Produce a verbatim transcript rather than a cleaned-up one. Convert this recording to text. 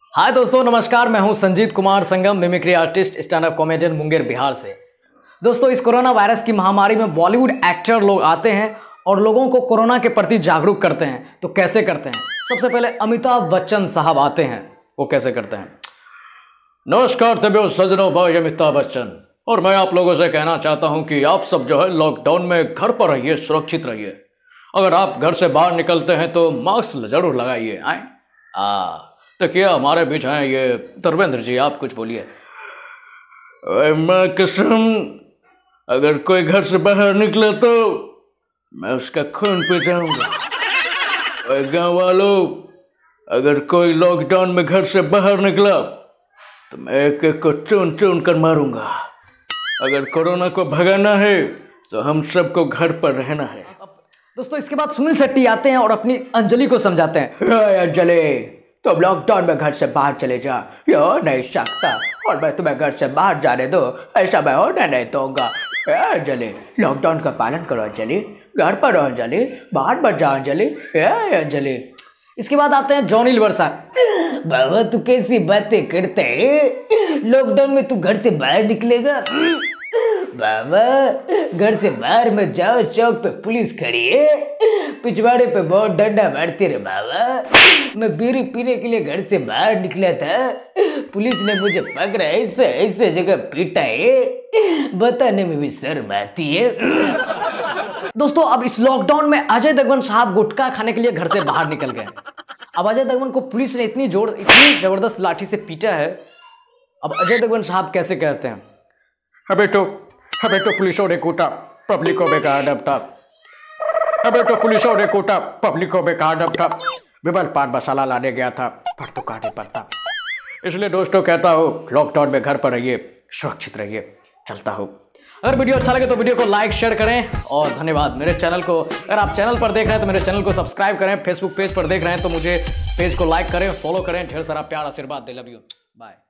हाय दोस्तों, नमस्कार। मैं हूं Sanjeet Kumar Sangam, mimicry artist, stand up comedian, Munger, Bihar से। दोस्तों, इस कोरोना वायरस की महामारी में बॉलीवुड एक्टर लोग आते हैं और लोगों को कोरोना के प्रति जागरूक करते हैं। तो कैसे करते हैं? सबसे पहले अमिताभ बच्चन साहब आते हैं। वो कैसे करते हैं? नमस्कार तबियो सजनों, भाई अमिताभ बच्चन, और मैं आप लोगों से कहना चाहता हूं कि आप सब जो है लॉकडाउन में घर पर रहिए, सुरक्षित रहिए। अगर आप घर से बाहर निकलते हैं तो मास्क जरूर लगाइए। आए आ तो क्या हमारे बीच हैं ये धर्मेंद्र जी, आप कुछ बोलिए। मैं कसम, अगर कोई घर से बाहर निकले तो मैं उसका खून पी जाऊंगा। गाँव वालों, अगर कोई लॉकडाउन में घर से बाहर निकला तो मैं एक एक को चुन चुन कर मारूंगा। अगर कोरोना को भगाना है तो हम सबको घर पर रहना है। दोस्तों, इसके बाद सुनील शेट्टी आते हैं और अपनी अंजलि को समझाते हैं। अंजलि, तुम लॉकडाउन में घर से बाहर चले जा, ये हो नहीं सकता, और मैं तुम्हें घर से बाहर जाने दो, ऐसा मैं होने नहीं दूंगा। अंजलि, लॉकडाउन का पालन करो अंजलि, घर पर रहो अंजलि, बाहर मत जाओ अंजलि। अंजलि। इसके बाद आते हैं जॉनी लीवर साहब। बाबा, तू कैसी बातें करते है? लॉकडाउन में तू घर से बाहर निकलेगा? बाबा, घर से बाहर मत जाओ, चौक पे पुलिस खड़ी है, पिछवाड़े पे बहुत डंडा मारती रे बाबा। मैं बीड़ी पीने के लिए घर से बाहर निकला था, पुलिस ने मुझे पकड़ा, ऐसे ऐसे जगह पीटा है, बताने में भी शर्म आती है। दोस्तों, अब इस लॉकडाउन में अजय देवगन साहब गुटखा खाने के लिए घर से बाहर निकल गए। अब अजय देवगन को पुलिस ने इतनी जोर इतनी जबरदस्त लाठी से पीटा है। अब अजय देवगन साहब कैसे कहते हैं? अबे तो अबे तो पुलिसों ने कूटा, पब्लिक को बेकार डपटा। अबे तो पुलिसों ने कूटा, पब्लिक को बेकार डपटा। विमल पान मसाला लाने गया था, पर तो काटे पड़ता। इसलिए दोस्तों कहता हूँ, लॉकडाउन में घर पर रहिए, सुरक्षित रहिए। चलता हूँ। अगर वीडियो अच्छा लगे तो वीडियो को लाइक शेयर करें और धन्यवाद। मेरे चैनल को, अगर आप चैनल पर देख रहे हैं तो मेरे चैनल को सब्सक्राइब करें। फेसबुक पेज पर देख रहे हैं तो मुझे पेज को लाइक करें, फॉलो करें। ढेर सारा प्यार आशीर्वाद दे। Love you, bye.